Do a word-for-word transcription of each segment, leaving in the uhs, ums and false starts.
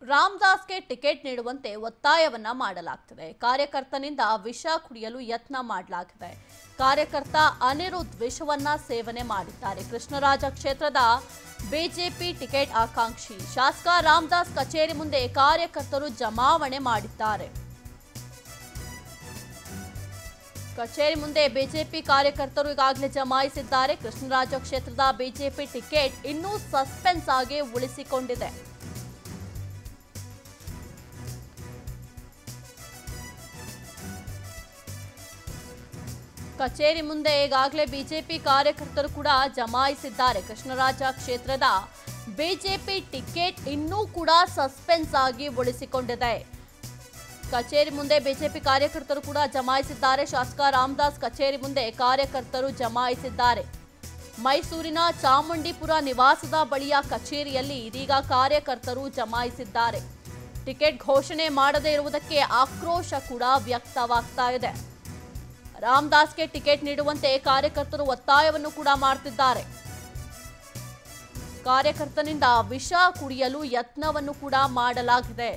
ರಾಮದಾಸ್ಗೆ ticket ನೀಡುವಂತೆ ಒತ್ತಾಯವನ್ನ ಮಾಡಲಾಗ್ತಿದೆ। ಕಾರ್ಯಕರ್ತನಿಂದ ವಿಷ ಕುಡಿಯಲು ಯತ್ನ ಮಾಡಲಾಗಿದೆ। ಕಾರ್ಯಕರ್ತ ಅನಿರುದ್ಧ ವಿಷವನ್ನ ಸೇವನೆ ಮಾಡಿದ್ದಾರೆ। ಕೃಷ್ಣರಾಜ ಕ್ಷೇತ್ರದ ಬಿಜೆಪಿ ಟಿಕೆಟ್ ಆಕಾಂಕ್ಷಿ ಶಾಸಕ ರಾಮದಾಸ್ ಕಚೇರಿ ಮುಂದೆ ಕಾರ್ಯಕರ್ತರು ಜಮಾವಣೆ ಮಾಡಿದ್ದಾರೆ। ಕಚೇರಿ ಮುಂದೆ ಬಿಜೆಪಿ ಕಾರ್ಯಕರ್ತರು ಈಗಾಗಲೇ ಜಮಾಯಿಸಿದ್ದಾರೆ। ಕೃಷ್ಣರಾಜ ಕ್ಷೇತ್ರದ ಬಿಜೆಪಿ ಟಿಕೆಟ್ ಇನ್ನೂ ಸಸ್ಪೆನ್ಸ್ ಆಗಿ ಉಳಿಸಿಕೊಂಡಿದೆ। ಕಚೇರಿ ಮುಂದೆ ಈಗಾಗಲೇ ಬಿಜೆಪಿ ಕಾರ್ಯಕರ್ತರು ಕೂಡ ಜಮಾಯಿಸಿದ್ದಾರೆ। ಕೃಷ್ಣರಾಜ ಕ್ಷೇತ್ರದ ಬಿಜೆಪಿ ಟಿಕೆಟ್ ಇನ್ನೂ ಕೂಡ ಸಸ್ಪೆನ್ಸ್ ಆಗಿ ಉಳಿಸಿಕೊಂಡಿದೆ। ಕಚೇರಿ ಮುಂದೆ ಬಿಜೆಪಿ ಕಾರ್ಯಕರ್ತರು ಕೂಡ ಜಮಾಯಿಸಿದ್ದಾರೆ। ಶಾಸಕ ರಾಮದಾಸ್ ಕಚೇರಿ ಮುಂದೆ ಕಾರ್ಯಕರ್ತರು ಜಮಾಯಿಸಿದ್ದಾರೆ। ಮೈಸೂರಿನ ಚಾಮುಂಡಿಪುರ ನಿವಾಸದ ಬಳಿಯ ಕಚೇರಿಯಲ್ಲಿ ಇದೀಗ ಕಾರ್ಯಕರ್ತರು ಜಮಾಯಿಸಿದ್ದಾರೆ। ಟಿಕೆಟ್ ಘೋಷಣೆ ಮಾಡದೇ ಇರುವುದಕ್ಕೆ ಆಕ್ರೋಶ ಕೂಡ ವ್ಯಕ್ತವಾಗ್ತಾ ಇದೆ। ರಾಮದಾಸ್ಗೆ ಟಿಕೆಟ್ ನೀಡುವಂತೆ ಕಾರ್ಯಕರ್ತರು ಒತ್ತಾಯವನ್ನು ಕೂಡ ಮಾಡುತ್ತಿದ್ದಾರೆ। ಕಾರ್ಯಕರ್ತನಿಂದ ವಿಷ ಕುಡಿಯಲು ಯತ್ನವನ್ನು ಕೂಡ ಮಾಡಲಾಗಿದೆ।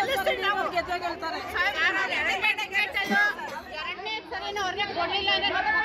ಎರಡನೇ ಸರಿನ ಅವ್ರನ್ನ ಕೊಡ್ಲಿಲ್ಲ ಅಂದ್ರೆ